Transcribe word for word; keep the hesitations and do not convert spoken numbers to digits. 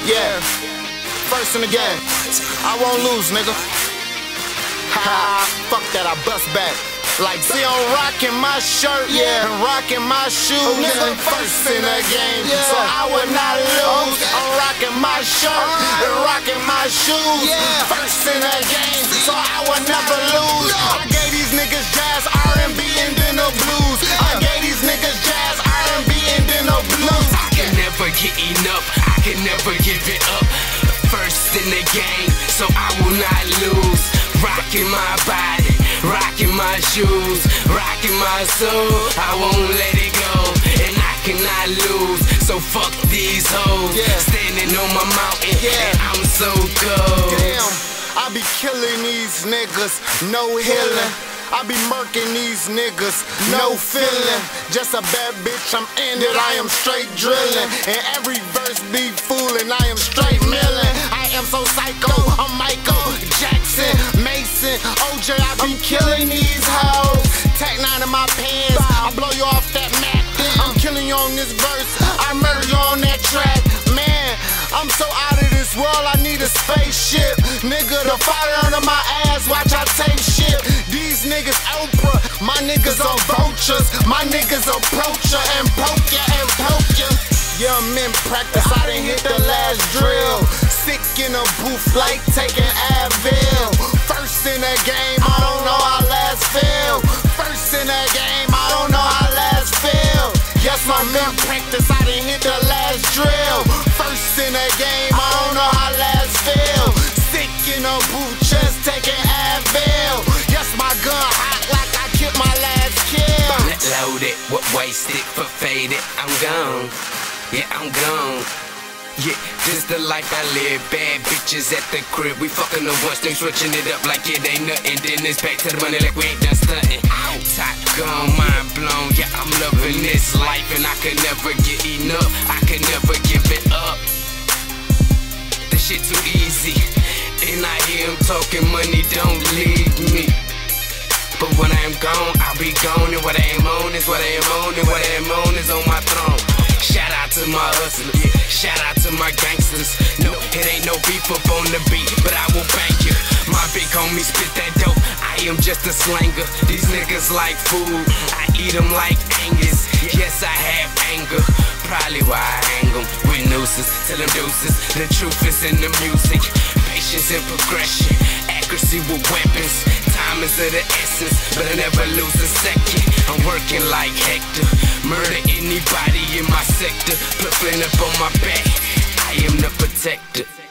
Yeah, first in the game. I won't lose, nigga. Ha, fuck that, I bust back. Like, see, I'm rocking my shirt, yeah, and rocking my shoes, nigga, first in the game, so I would not lose. I'm rocking my shirt and rocking my shoes, first in the game, so I would never lose. I gave these niggas jazz, R and B, and then the blues. I gave these niggas jazz, R and B, and then the blues. I can never get enough, I can never give it up. First in the game, so I will not lose. Rocking my body, rocking my shoes, rocking my soul, I won't let it go, and I cannot lose, so fuck these hoes, yeah. Standing on my mountain, yeah. And I'm so cold. Damn, I be killing these niggas, no healing. I be murking these niggas, no feeling. Just a bad bitch, I'm in it, I am straight drilling. And every verse be fooling, I am straight milling. I am so psycho, I'm Michael Jackson, Mason, O J, I be killing these hoes. Tech nine in my pants, I blow you off that mat. I'm killing you on this verse, I murder you on that track. Man, I'm so out of this world, I need a spaceship. Nigga, the fire under my ass, watch I take shit. These niggas Oprah, my niggas are vultures. My niggas approach ya and poke ya and poke ya. Yeah, I'm in practice, I done hit the last drill. Sick in a booth like taking Advil. First in the game, I don't know how last feel. First in the game, I don't know how last feel. Yes, I'm in practice, I done hit the last drill. First in the game, I don't know how last feel. Sick in a booth, just taking Advil. Yes, my gun hot like I killed my last kill. Load it, what waste it, but fade it, I'm gone. Yeah, I'm gone. Yeah, this the life I live. Bad bitches at the crib. We fucking the once, they switching it up like it ain't nothing. Then it's back to the money like we ain't done stunting. Top gone, mind blown. Yeah, I'm loving this life and I can never get enough. I can never give it up. This shit too easy. And I hear him talking money, don't leave me. But when I am gone, I'll be gone. And what I am on is what I am on. And what I am on is on my throne. Shout out to my hustlers, shout out to my gangsters. No, it ain't no beef up on the beat, but I will bank you. My big homie spit that dope, I am just a slanger. These niggas like food, I eat them like Angus. Yes, I have anger, probably why I hang them with nooses. Tell them deuces, the truth is in the music. Patience and progression, accuracy with weapons. Time is of the essence, but I never lose a second. I'm working like Hector, murder anybody in my sector. Put flint up on my back, I am the protector.